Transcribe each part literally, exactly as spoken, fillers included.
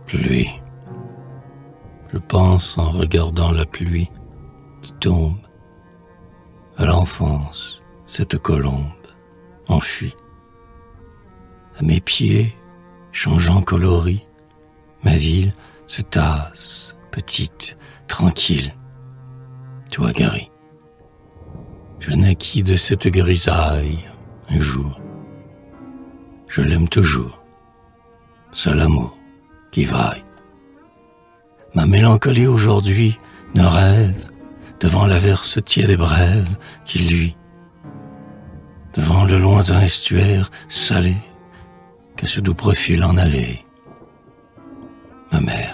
Pluie. Je pense en regardant la pluie qui tombe. À l'enfance, cette colombe enfuie. À mes pieds, changeant coloris, ma ville se tasse, petite, tranquille. Toi, Gary, je naquis de cette grisaille un jour. Je l'aime toujours, seul amour qui vaille. Ma mélancolie aujourd'hui ne rêve devant l'averse tiède et brève qui luit, devant le lointain estuaire salé qu'à ce doux profil en allée. Ma mère,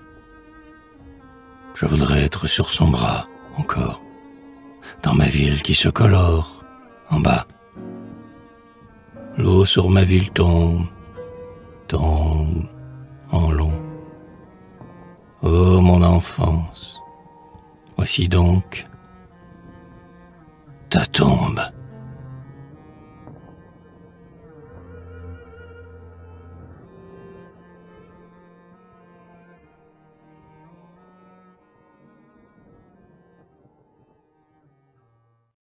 je voudrais être sur son bras encore, dans ma ville qui se colore en bas. L'eau sur ma ville tombe, tombe en long. Oh mon enfance, voici donc ta tombe.